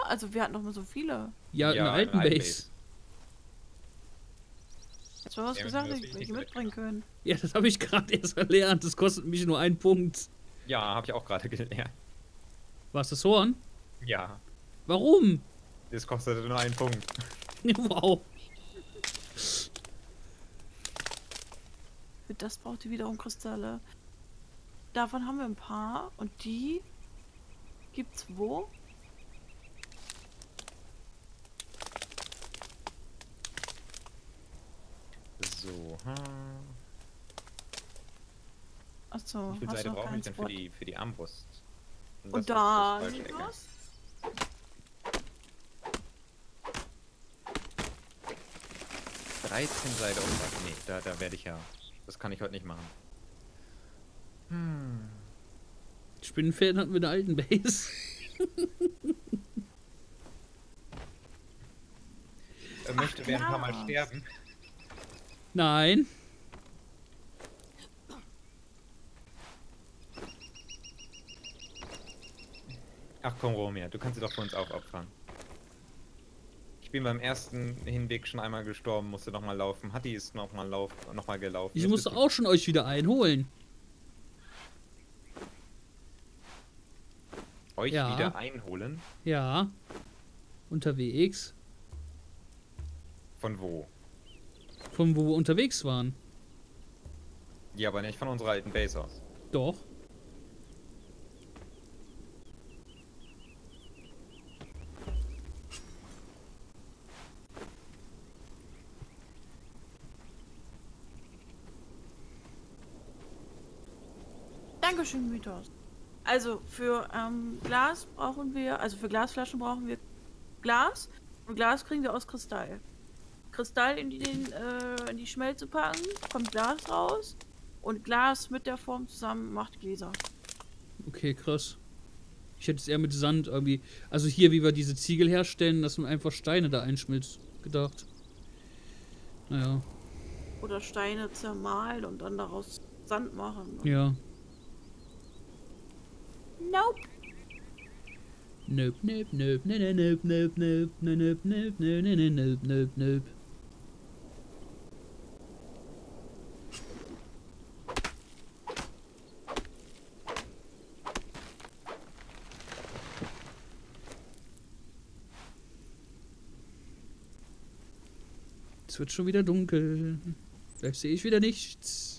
Also wir hatten doch mal so viele. Ja, in der Ja, alten Base. Hast du was Ja, gesagt, das dass will ich wir nicht die mitbringen können? Ja, das habe ich gerade erst erlernt. Das kostet mich nur 1 Punkt. Ja, habe ich auch gerade gelernt. Was, das Horn? Ja, Warum? das kostet nur einen Punkt. Wow. Für das braucht ihr wiederum Kristalle. Davon haben wir ein paar. Und die gibt's wo? So, Achso, wie viel hast Seite du noch brauche keinen ich denn Spot? für die Armbrust? Und Das da ist das Falsche. was? Ecke. 13 Seiten. Oh, nee, da werde ich ja. Das kann ich heute nicht machen. Spinnenfäden hatten wir in der alten Base. Möchte wer ein paar Mal ja. sterben? Nein. Ach komm, Romeo, du kannst sie doch für uns aufopfern. Ich bin beim ersten Hinweg schon einmal gestorben, musste nochmal laufen. Hatti ist nochmal gelaufen. Ich Jetzt musste bist du- auch schon euch wieder einholen. euch Ja. wieder einholen. Ja. Unterwegs. Von wo? Von wo wir unterwegs waren. Ja, aber nicht von unserer alten Base aus. Doch. Dankeschön, Mythos. Also für Glas brauchen wir, also für Glasflaschen brauchen wir Glas. Und Glas kriegen wir aus Kristall. Kristall in die Schmelze packen, kommt Glas raus. Und Glas mit der Form zusammen macht Gläser. Okay, krass. Ich hätte es eher mit Sand irgendwie. Also hier, wie wir diese Ziegel herstellen, dass man einfach Steine da einschmilzt, gedacht. Naja. Oder Steine zermahlen und dann daraus Sand machen. Ja. Nope. Nope, nope, nope, nope, nope, nope, nope, nope, nope, nope, nope, nope, nope. Es wird schon wieder dunkel. Vielleicht sehe ich wieder nichts.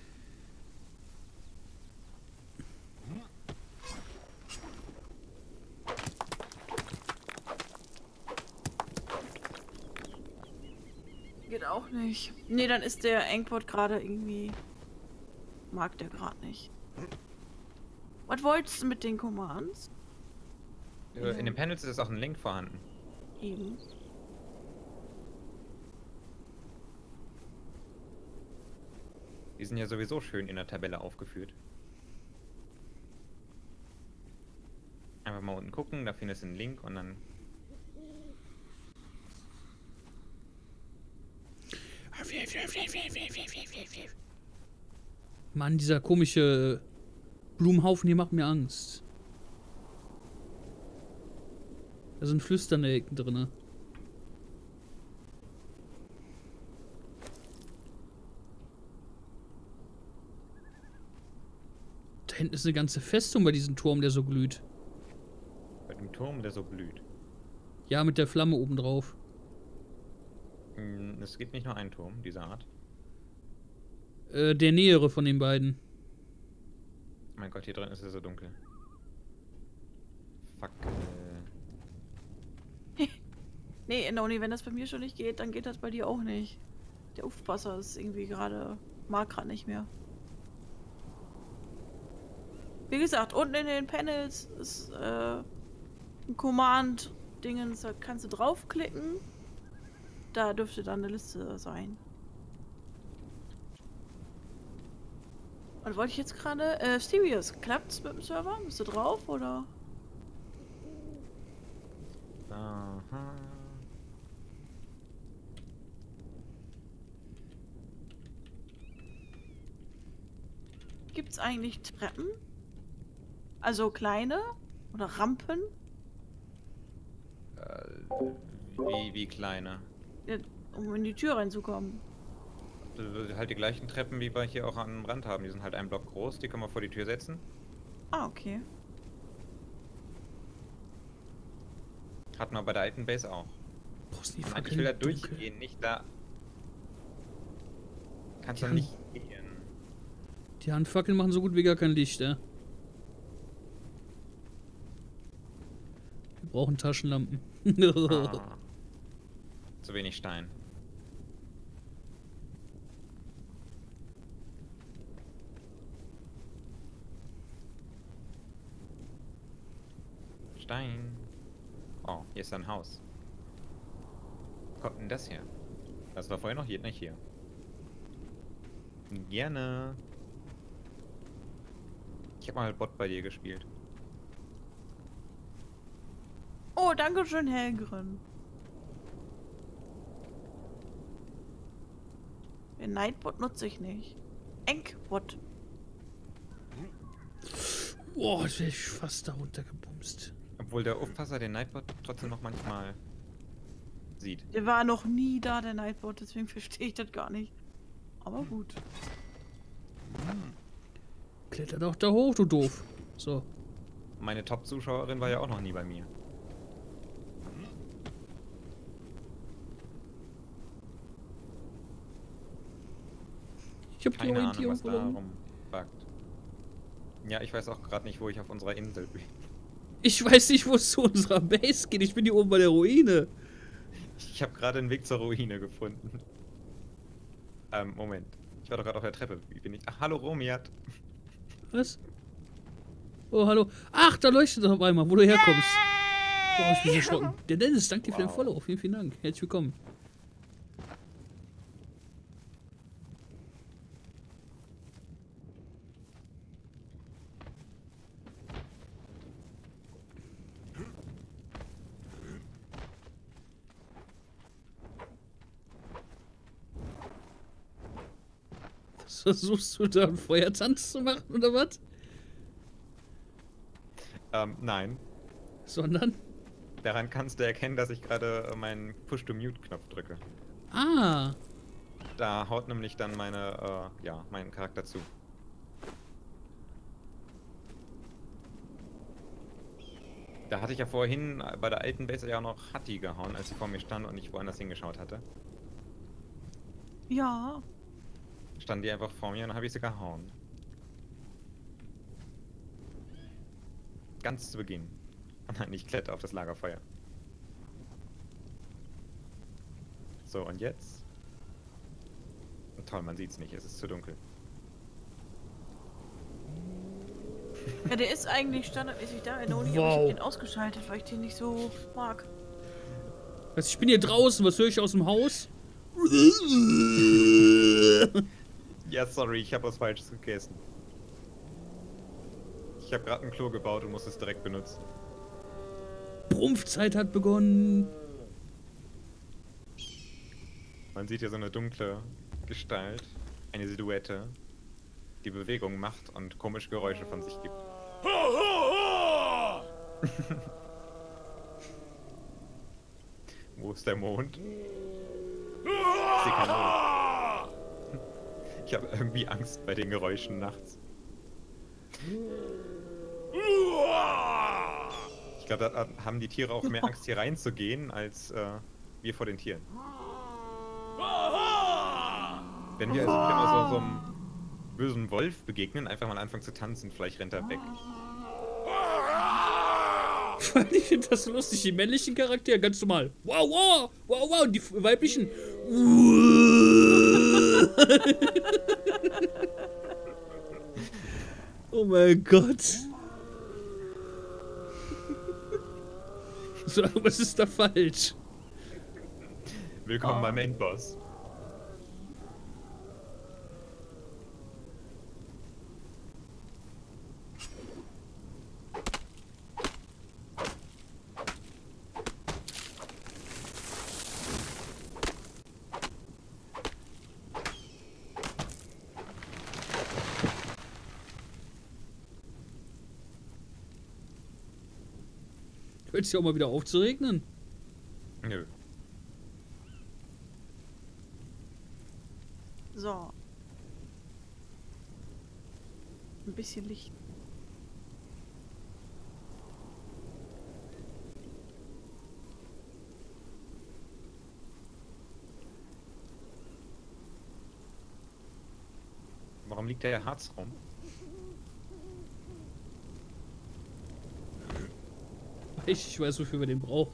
Geht auch nicht. Nee, dann ist der Engport gerade irgendwie. Mag der gerade nicht. Was wolltest du mit den Commands? In den Panels ist auch ein Link vorhanden. Eben. Die sind ja sowieso schön in der Tabelle aufgeführt. Einfach mal unten gucken, da findest du einen Link und dann. Mann, dieser komische Blumenhaufen hier macht mir Angst. Da sind flüsternde Ecken drin. Da hinten ist eine ganze Festung bei diesem Turm, der so glüht. Bei dem Turm, der so blüht. Ja, mit der Flamme oben drauf. Es gibt nicht nur einen Turm dieser Art. Der nähere von den beiden. Mein Gott, hier drin ist es so dunkel. Fuck. Nee, Noni, wenn das bei mir schon nicht geht, dann geht das bei dir auch nicht. Der Aufpasser ist irgendwie gerade. Mag gerade nicht mehr. Wie gesagt, unten in den Panels ist ein Command-Dingens, da kannst du draufklicken. Da dürfte dann eine Liste sein. Und wollte ich jetzt gerade. Stevius, klappt's mit dem Server? Bist du drauf oder? Aha. Gibt's eigentlich Treppen? Also kleine? Oder Rampen? Wie kleine? Ja, um in die Tür reinzukommen. Halt die gleichen Treppen, wie wir hier auch am Rand haben. Die sind halt einen Block groß, die können wir vor die Tür setzen. Ah, okay. Hatten wir bei der alten Base auch. Brauchst nie Nein, ich will da durchgehen, nicht da. Kannst du Ja. nicht gehen. Die Handfackeln machen so gut wie gar kein Licht, ja. Wir brauchen Taschenlampen. Ah. Zu wenig Stein. Stein. Oh, hier ist ein Haus. Wo kommt denn das her? Das war vorher noch hier, nicht hier. Gerne. Ich habe mal Bot bei dir gespielt. Oh, danke schön, Helgren. Den Nightbot nutze ich nicht. Enkbot. Boah, jetzt wäre ich fast da runtergebumst. Obwohl der Aufpasser den Nightbot trotzdem noch manchmal sieht. Der war noch nie da, der Nightbot, deswegen verstehe ich das gar nicht. Aber gut. Kletter doch da hoch, du doof. So. Meine Top-Zuschauerin war ja auch noch nie bei mir. Ich hab die Keine Ahnung, Orientierung was da verloren. rumbackt. Ja, ich weiß auch gerade nicht, wo ich auf unserer Insel bin. Ich weiß nicht, wo es zu unserer Base geht. Ich bin hier oben bei der Ruine. Ich habe gerade einen Weg zur Ruine gefunden. Moment. Ich war doch gerade auf der Treppe. Wie bin ich? Ach, hallo Romiat. Was? Oh, hallo. Ach, da leuchtet es auf einmal, wo du herkommst. Boah, ich bin so erschrocken. Der Dennis, danke dir für den Wow. Follow. Vielen, vielen Dank. Herzlich willkommen. Was versuchst du da, einen Feuertanz zu machen, oder was? Nein. Sondern? Daran kannst du erkennen, dass ich gerade meinen Push-to-Mute-Knopf drücke. Ah. Da haut nämlich dann mein Charakter zu. Da hatte ich ja vorhin bei der alten Base ja auch noch Hatti gehauen, als sie vor mir stand und ich woanders hingeschaut hatte. Ja. Stand die einfach vor mir und dann habe ich sie gehauen. Ganz zu Beginn. Oh nein, ich kletter auf das Lagerfeuer. So, und jetzt? Toll, man sieht's nicht, es ist zu dunkel. Ja, der ist eigentlich standardmäßig da, nur nicht, aber ich Wow. hab den ausgeschaltet, weil ich den nicht so mag. Was, ich bin hier draußen, was höre ich aus dem Haus? Ja, sorry, ich habe was Falsches gegessen. Ich habe gerade ein Klo gebaut und muss es direkt benutzen. Brumpfzeit hat begonnen. Man sieht hier so eine dunkle Gestalt, eine Silhouette, die Bewegung macht und komische Geräusche von sich gibt. Wo ist der Mond? Ich sehe keinen Mond. Ich habe irgendwie Angst bei den Geräuschen nachts. Ich glaube, da haben die Tiere auch mehr Angst, hier reinzugehen, als wir vor den Tieren. Wenn wir also wieder mal so einem bösen Wolf begegnen, einfach mal anfangen zu tanzen, vielleicht rennt er weg. Ich finde das so lustig. Die männlichen Charaktere ganz normal. Wow, wow, wow, wow. Die weiblichen. Oh mein Gott. So, was ist da falsch? Willkommen beim Endboss. Hört es ja auch mal wieder auf zu regnen. Nö. So. Ein bisschen Licht. Warum liegt der Harz rum? Ich weiß, wofür wir den brauchen.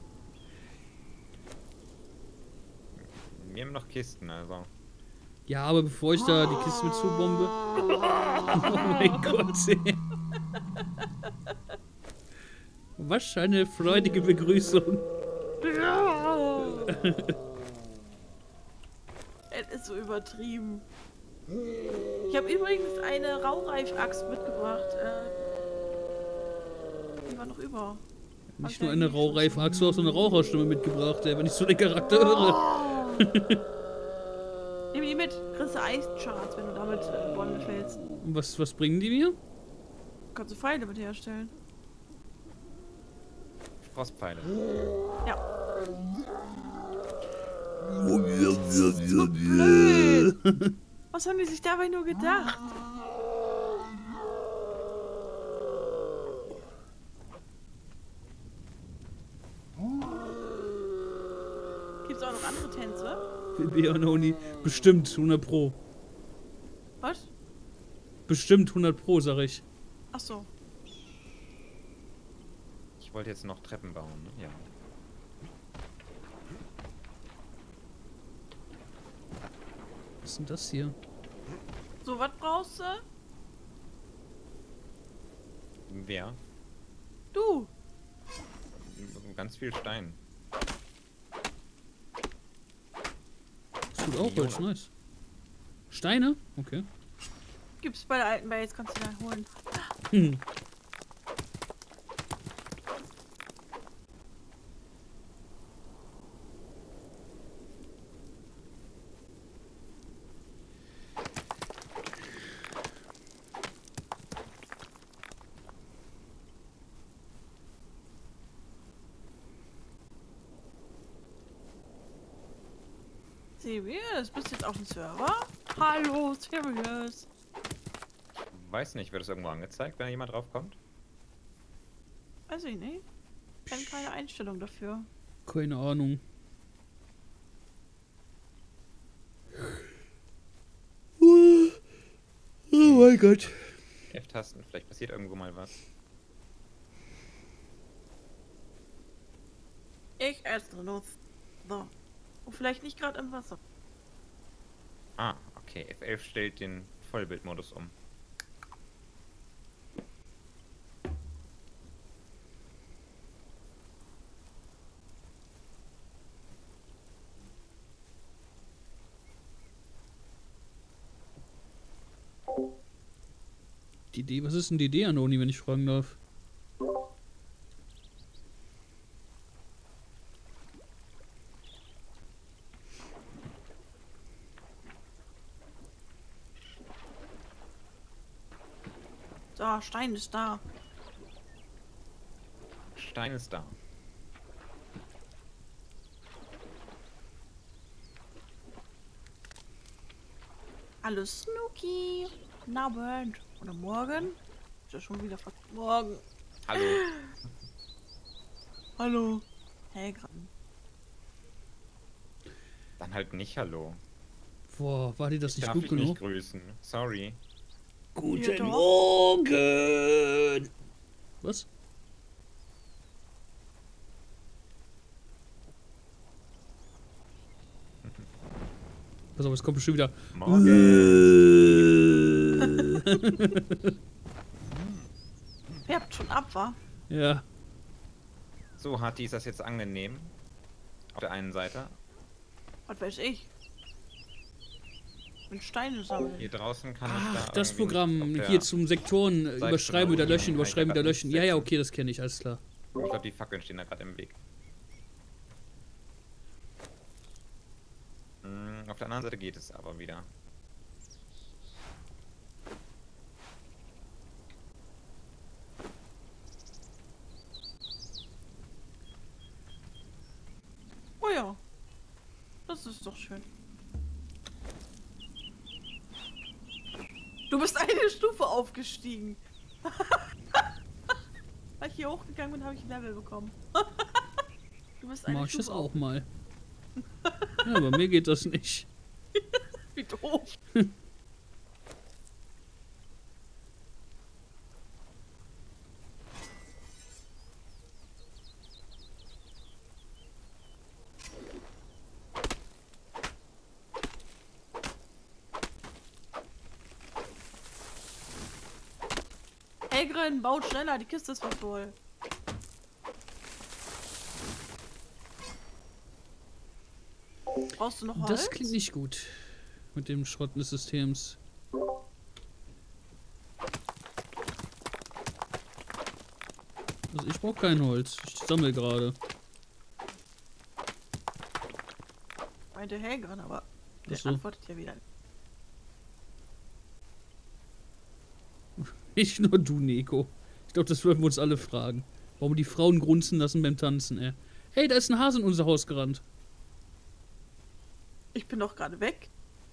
Wir haben noch Kisten, also. Ja, aber bevor ich da die Kiste mit zubombe. Oh mein Gott, ey. Was für eine freudige Begrüßung. Es ist so übertrieben. Ich habe übrigens eine Raureif-Axt mitgebracht. Die war noch über. Nicht nur eine Raureife, hast du auch so eine Raucherstimme mitgebracht, ey, wenn ich so den Charakter höre. Nimm die mit. Kriegst du Eischarts, wenn du damit Bäume fällst. Und was bringen die mir? Kannst du Pfeile mit herstellen. Frostpfeile. Ja. So blöd. Was haben die sich dabei nur gedacht? Gibt's auch noch andere Tänze? Beononi. Bestimmt 100 Pro. Was? Bestimmt 100 Pro, sag ich. Ach so. Ich wollte jetzt noch Treppen bauen, ne? Ja. Was ist denn das hier? So, was brauchst du? Wer? Du. Ganz viel Stein. Das tut auch Holz, nice. Steine? Okay. Gibt's bei der alten Base, kannst du da holen. Hm. Serious? Bist du jetzt auf dem Server? Hallo, Serious. Weiß nicht, wird das irgendwo angezeigt, wenn jemand draufkommt? Weiß ich nicht. Ich kenne keine Einstellung dafür. Keine Ahnung. Oh mein Gott. F-Tasten, vielleicht passiert irgendwo mal was. Ich esse Nuss. So. Und vielleicht nicht gerade im Wasser. Ah, okay. F11 stellt den Vollbildmodus um. Die Idee, was ist denn die Idee, Anoni, wenn ich fragen darf? So, Stein ist da. Stein ist da. Hallo Snooki. Guten Abend. Oder morgen? Ist ja schon wieder fast morgen. Hallo. Hallo. Hey, gerade. Dann halt nicht Hallo. Boah, war dir das nicht Darf gut ich nicht genug? grüßen. Sorry. Guten doch. Morgen! Was? Pass auf, es kommt bestimmt wieder. Morgen. Färbt schon ab, wa? Ja. So, Hati, ist das jetzt angenehm? Auf der einen Seite. Was weiß ich. Und Steine sammeln. Hier draußen kann ich Ach, da das irgendwie Programm nicht auf der hier zum Sektoren Seite überschreiben, wieder löschen, kann ich überschreiben, da wieder grad löschen. nicht Ja, ja, setzen. okay, das kenne ich, alles klar. Ich glaube, die Fackeln stehen da gerade im Weg. Auf der anderen Seite geht es aber wieder. Das ist doch schön. Du bist eine Stufe aufgestiegen. Weil ich hier hochgegangen bin, habe ich ein Level bekommen. Du bist eine Mach ich Stufe das auch mal. Ja, aber mir geht das nicht. Wie doof. Helgren, baut schneller, die Kiste ist fast voll. Brauchst du noch Holz? Das klingt nicht gut. Mit dem Schrotten des Systems. Also ich brauche kein Holz. Ich sammle gerade. Meinte Helgren, aber der Ach so. antwortet ja wieder. Nicht nur du, Nico. Ich glaube, das würden wir uns alle fragen. Warum die Frauen grunzen lassen beim Tanzen, ey. Hey, da ist ein Hase in unser Haus gerannt. Ich bin doch gerade weg.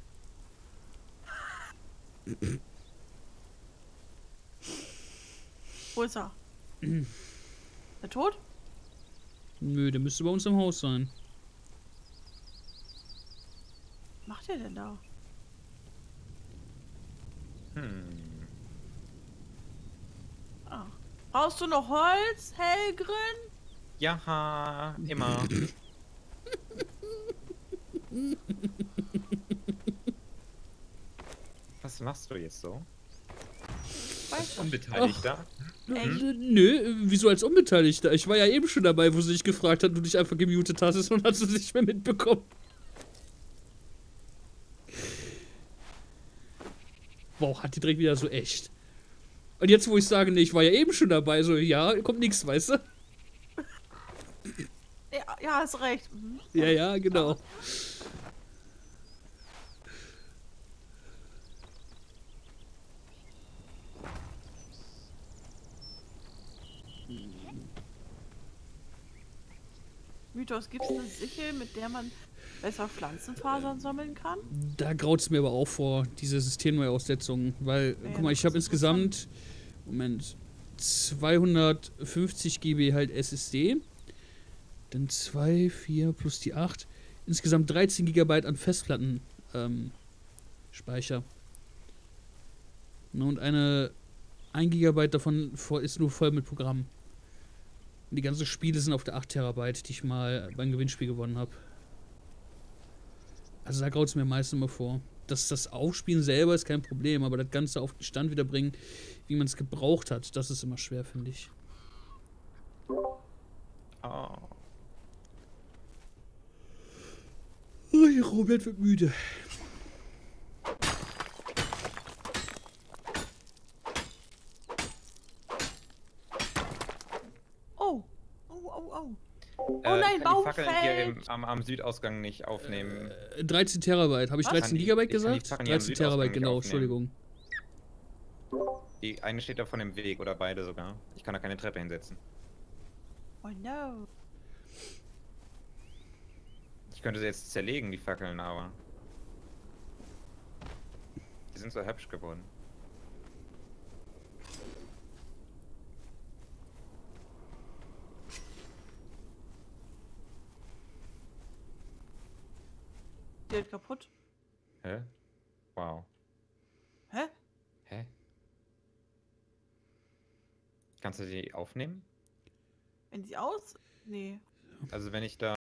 Wo ist er? Der tot? Nö, der müsste bei uns im Haus sein. Was macht der denn da? Ah. Brauchst du noch Holz, Helgren? Ja, immer. Was machst du jetzt so? Weißt du? Unbeteiligter? Nö, wieso als Unbeteiligter? Ich war ja eben schon dabei, wo sie dich gefragt hat und du dich einfach gemutet hattest und hast es nicht mehr mitbekommen. Wow, hat die direkt wieder so echt. Und jetzt, wo ich sage, nee, ich war ja eben schon dabei, so, ja, kommt nichts, weißt du? Ja, hast recht. Mhm. Ja, genau. Mythos, gibt es eine Sichel, mit der man besser Pflanzenfasern sammeln kann? Da graut es mir aber auch vor, diese Systemneuaussetzungen, weil, Ja, guck mal, das ich habe ist insgesamt, Moment, 250 GB halt SSD, dann 2, 4 plus die 8, insgesamt 13 GB an Festplatten Speicher. Und 1 GB davon ist nur voll mit Programmen. Und die ganzen Spiele sind auf der 8 Terabyte, die ich mal beim Gewinnspiel gewonnen habe. Also da graut es mir meistens immer vor. Das Aufspielen selber ist kein Problem, aber das Ganze auf den Stand wieder bringen, wie man es gebraucht hat, das ist immer schwer, finde ich. Oh. Robert wird müde. Oh. Oh Oh nein, die Baum Fackeln hier fällt. am Südausgang nicht aufnehmen. 13 Terabyte. Habe ich Was? 13 Gigabyte Ich kann die gesagt? Fackeln hier am 13 Südausgang Terabyte, nicht genau, aufnehmen. Entschuldigung. Die eine steht davon im Weg oder beide sogar. Ich kann da keine Treppe hinsetzen. Oh no. Ich könnte sie jetzt zerlegen, die Fackeln, aber die sind so hübsch geworden. Die ist kaputt. Hä? Wow. Hä? Hä? Kannst du die aufnehmen? Wenn sie aus? Nee. Also wenn ich da